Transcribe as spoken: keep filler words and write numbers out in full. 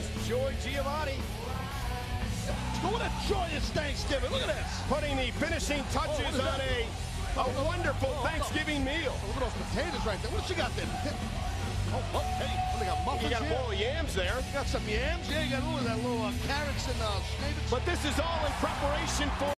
Miss Joy Giovanni. What a joyous Thanksgiving. Look at this. Putting the finishing touches oh, on a, a wonderful oh, Thanksgiving oh. meal. Oh, look at those potatoes right there. What she got there? Oh, oh, hey, well, they got muffins You got a here. bowl of yams there. You got some yams? Yeah, you got all of that little uh, carrots and uh, But this is all in preparation for